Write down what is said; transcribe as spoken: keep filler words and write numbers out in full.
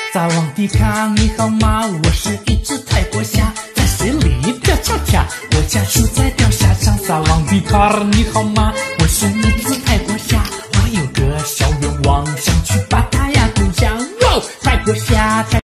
撒网迪卡，你好吗？我是一只泰国虾，在水里跳跳跳，我家住在钓虾场。撒网迪卡，你好吗？我是一只泰国虾，我有个小愿望，想去巴达雅度假。哇，泰国虾。